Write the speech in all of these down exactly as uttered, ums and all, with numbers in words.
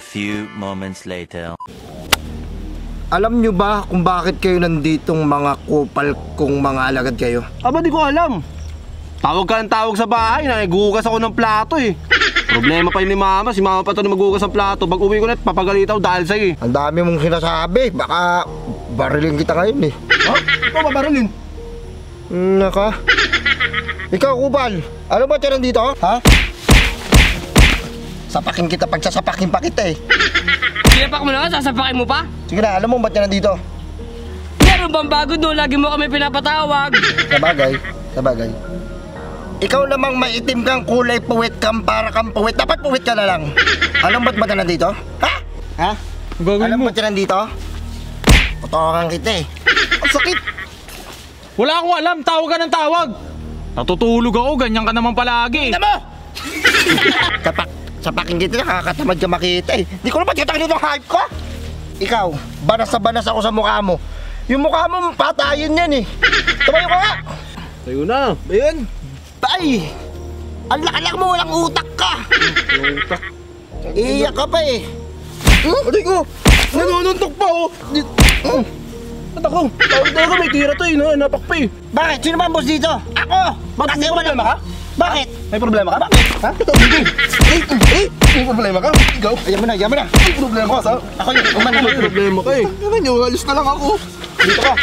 few moments later. Alam nyo ba kung bakit kayo nanditong mga kupal kung mga alagad kayo? Aba, di ko alam. Tawag ka ng tawag sa bahay, naghuhugas ako ng plato eh. Problema pa yun ni mama, si mama pa ito na maghuhugas ng plato. Pag uwi ko na, papagalita ako dahil sa'yo eh. Ang dami mong sinasabi, baka barilin kita ngayon eh. Ha? Ito ba barilin? Naka. Ikaw, kupal, ano ba tiyan nandito? Ha? Sapakin kita pag sasapakin pa kita eh. Sinapak mo na, sasapakin mo pa? Sige na, alam mo ba't yan nandito? Meron bang bago doon? Lagi mo kami pinapatawag. Sabagay, sabagay. Ikaw namang maitim kang kulay puwit kang para kang puwit. Dapat puwit ka na lang. Alam ba't ba't yan nandito? Ha? Ha? Alam mo ba't yan nandito? Potokan kita eh. Ang sakit. Wala akong alam, tawag ka ng tawag. Natutulog ako, ganyan ka naman palagi. Tignan mo! Sapak, sapakin kita, nakakatamad ka makita eh. Di ko naman kita dito ang hype ko. Ikaw, banas na banas ako sa mukha mo. Yung mukha mo, patayin yan eh. Tumayo ka nga. Tayo na. Ayun. Tay! Ang laki-laki mo, walang utak ka. Utak. Iiyak ka pa eh. Hmm? Aray ko! Nanununtok pa oh! Hmm. Ba't ako? Tawag na ako, may tira to eh, no? Napak pa eh. Bakit? Sino ba ang boss dito? Ako! Bakit? May problema ka? Bakit? May problema ka? Bakit? Ha? Ito, hindi. Eh, eh, may problema ka? Ikaw? Ayaw mo na, ayaw mo na. May problema ka sa... Ako yung umano. May problema ka eh. Ano nyo? Alis na lang ako. Dito ka.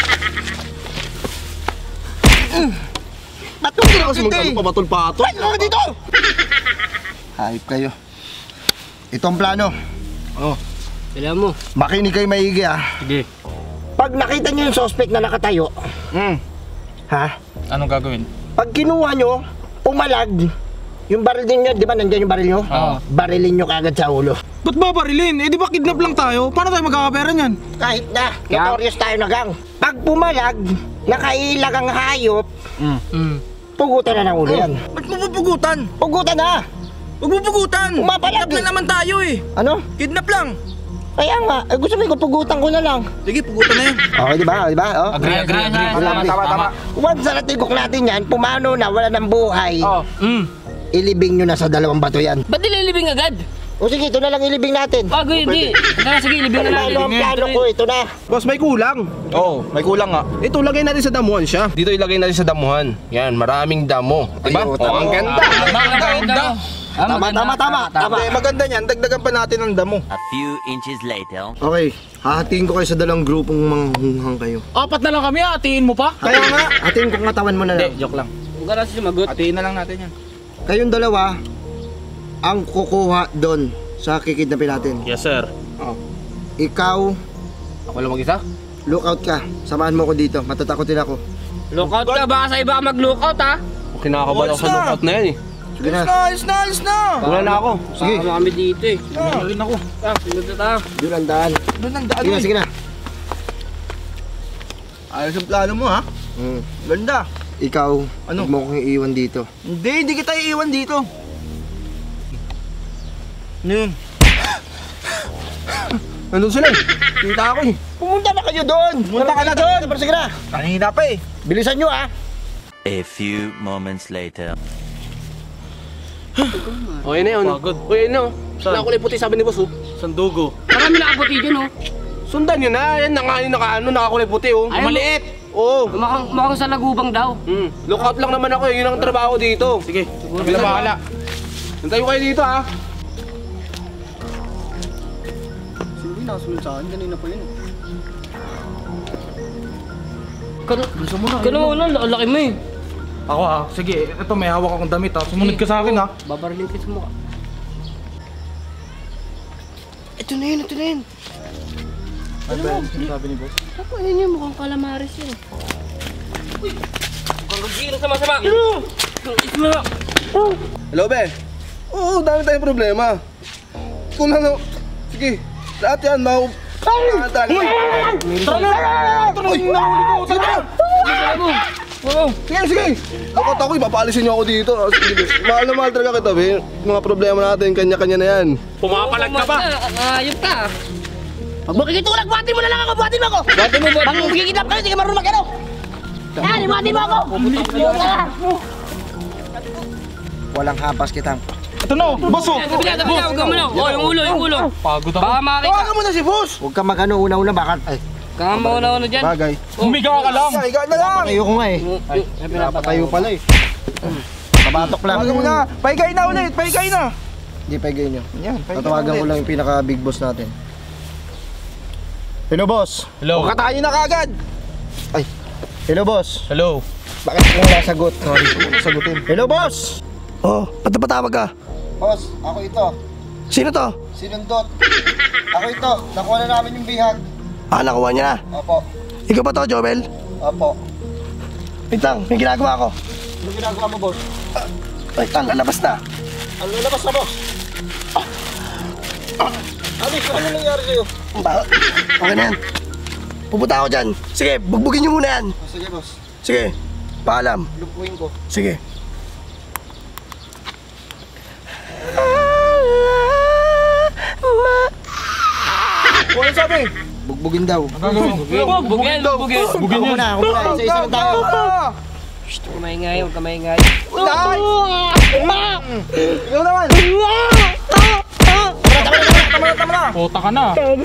Ba't mo dito Kasi magkano pa matulpato? Ba't mo dito? Hype kayo. Ito ang plano. Oh. Alam mo. Makinig kayo maigi ah. Sige. Pag nakita nyo yung suspect na nakatayo, Hmm. ha? Anong gagawin? Pag kinuha nyo, pumalag, yung baril din nyo, di ba nandyan yung baril nyo? Oo. Barilin nyo kagad sa ulo. Ba't ba barilin? Eh di ba kidnap lang tayo? Paano tayo magkakapera niyan? Kahit na, notorious tayo na gang. Pag pumalag, nakailag ang hayop, Mm. pugutan na ng ulo yan. Ba't mo pupugutan? Pugutan na! Huwag mo pugutan! Pumapalag Kidnap lang naman tayo eh! Ano? Kidnap lang! Kaya nga, eh, gusto mo ko pugutan ko na lang. Sige, pugutan na yan. Okay, di ba? Di ba? Oh. Agree, agree, agree. Tama, tama, tama. Once na natigok natin yan, pumano na, wala ng buhay, Oh. Mm. ilibing nyo na sa dalawang bato yan. Ba't nililibing agad? O sige, ito na lang ilibing natin. Bago hindi. Tara, sige, ilibing na natin. Ano ang plano ko? Ito na. Boss, may kulang. Oo, oh, may kulang nga. Ito, lagay natin sa damuhan siya. Dito ilagay natin sa damuhan. Yan, maraming damo. Diba? Ay, Oh, ang ganda. Maganda. Tama, tama, tama, tama. Eh, maganda niyan. Dagdagan pa natin ng damo. A few inches later. Okay, hahatiin ko kayo sa dalawang grupong manghunghang kayo. Apat na lang kami, hatiin mo pa? Kaya nga, hatiin ko ng katawan mo na lang. Hindi, joke lang. Huwag ka na sumagot. Hatiin na lang natin yan. Kayong dalawa, ang kukuha doon sa kikidnapin natin. Yes, sir. Oh. Ikaw, Ako lang mag-isa? lookout ka. Samahan mo ko dito, matatakotin ako. Lookout ka, baka sa iba ka mag-lookout ha? Kinakabala ako sa lookout na yan eh. Sige na. Alis na, alis na! Wala na ako. Sige. Baka kami dito eh. Ano rin ako? Ah, sunod na tayo. Doon ang daan. Doon ang daan Sige na, eh. sige na. Ayos ang plano mo ha? Hmm. Ganda. Ikaw, Ano? huwag mo kong iiwan dito. Hindi, hindi kita iiwan dito. Ano yun? Nandun sila eh. Kita ako eh. Pumunta na kayo doon! Pumunta ka na doon! Pero sige na, Kanina pa eh. bilisan nyo ah! A few moments later. Okay na yun. Pagod. Okay na. Saan? Nakulay puti sabi ni boss oh. Sandugo. Marami nakaputi dyan oh. Sundan yun na. Yan, naka, naka, ano, nakakulay puti oh. Ayaw mo- Maliit. Oo. Mukhang, mukhang sa lagubang daw. Hmm. Lookout lang naman ako eh. Yun ang trabaho dito. Sige, Kami na bahala. Hintayin ko kayo dito ha. Hindi nakasunod sa akin. Kanina pa yun. Kano, kano mo na, ang laki mo eh. ako ha. Sige, ito may hawak akong damit ha. Sumunod ka sa akin ha. Babarilin ka sa mukha. Ito na yun, ito na yun. Ano ba yung sinasabi ni boss? Ako, ayun yun, mukhang calamares yun. Uy! Mukhang gagiro sama-sama. Ano? Isma! Hello, be? Oo, dami tayong problema. Kung ano, sige, lahat yan, mau... Ay! Tara na! Tara na! Nahuli ko! Tara na! Oo. Sige, sige! Lakot ako, ipapaalisin niyo ako dito. Sige, mahal na mahal talaga kita, be. Mga problema natin, kanya-kanya na yan. Pumapalag ka pa! Ayop ka! Pag makikitulak, buhatin mo na lang ako, buhatin mo ako! Buhatin mo, buhatin Pag mo. magkikidnap kayo, hindi ka marunong mag-ano! Yan, buhatin mo ako! Walang hapas kitang. Ito na, boss oh. Tabi na, tabi na, huwag ka muna. Oh, yung ulo, yung ulo. Pagod ako. Baka makita. Tawagan mo na si boss! Huwag ka mag-ano, una-una, baka... Ay, Kaya mauna-una dyan. bagay. Humiga ka lang. Higa na lang! Patayo ko nga eh. Ay, Napatayo pala eh. Kabatok lang. Tawagan mo na. Paigay na ulit. Paigay na. Hindi, paigay nyo. Yan. Paigay Tatawagan ko ulit. lang yung pinaka-big boss natin. Hello, boss. Hello. Katayo na kagad. Ay, hello, boss. Hello. Bakit ko nasagot? Sorry, sagutin. Hello, boss! Oh, ba't napatawag ka? Boss, ako ito. Sino to? Sinundot. Ako ito. Nakuha na namin yung bihag. Ah, nakuha niya na. Opo. Ikaw ba to, Joel? Opo. Wait lang, may ginagawa ko. Ano ginagawa mo, boss? Ay, ah, lalabas na. Ano lalabas na, boss? Ano, ano nangyari sa'yo? Ba- Okay na yan. Pupunta ako dyan. Sige, bugbugin niyo muna yan. Oh, sige, boss. Sige, paalam. Lupuin ko. Sige. Ano sabi? Bugbugin daw. Bugin, bugin, bugin. Bugin ako muna, ako muna. Isa-isa lang tayo. Huwag ka maingay, huwag ka maingay. Dahil! Ikaw naman! Tama na, tama na! Pota ka na.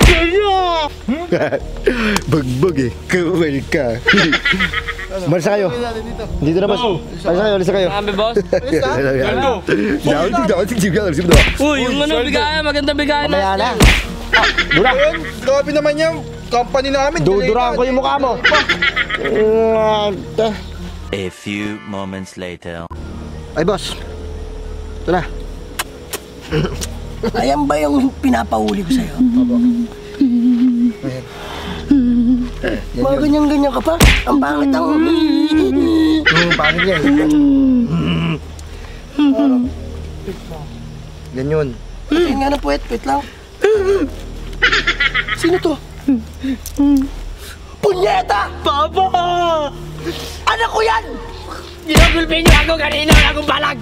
Bugbog eh. Kawal ka. Marisa kayo. Dito na, boss. Marisa kayo, alisa kayo. Sabi, boss. Go. Down, down, down, down. Uy, yung ano, bigayan, maganda bigayan Mamaya na. Dura! Grabe naman yung company namin. Duduraan ko yung mukha mo. A few moments later. Ay, boss. Ito na. Ayan ba yung pinapahuli ko sa'yo? Mga ganyan-ganyan ka pa? Ang pangit ako. Hmm, paano yan? Ganyan. Tingin nga na puwet, wait lang. Sino to? Punyeta! Papa! Anak ko yan! Ginagulpin niyo ako kanina, wala akong balag.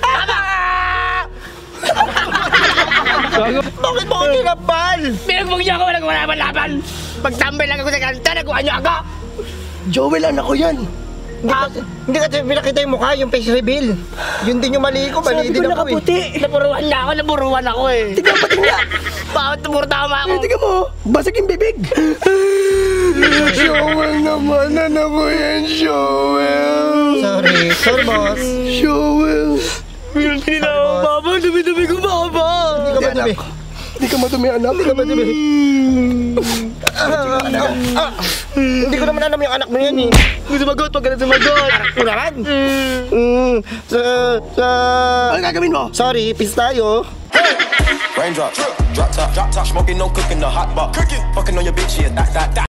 Bakit mo ako kinapal? Pinagbog niyo ako, walang wala man laban. Pagtambay lang ako sa kanta, nakuha niyo ako. Joel, anak ko yan. Hindi kasi, hindi kasi pinakita yung mukha, yung face reveal. Yun din yung mali ko, mali Sabi din ko ako eh. nakaputi. Naburuan na ako, naburuan ako eh. Tingnan pa, tingnan. Bakit tumuro tama ako? Eh, tingnan mo, basag yung bibig. Joel naman, anak ko yan, Joel. Sorry, sorry boss. Joel. Hindi na ako, Papa. Dumi-dumi ko, Papa. Hindi ka ba dumi? Hindi ka madumi, anak. Hindi ka ba dumi? Hindi ko naman alam yung anak mo yan eh. Huwag sumagot, huwag ka na sumagot. Anak ko naman? Mm, sa, sa... Ano gagawin mo? Sorry, peace tayo. Raindrop, drop top, drop top, smoking, no cooking, the hot pot, cooking, fucking on your bitch, yeah, that, that, that.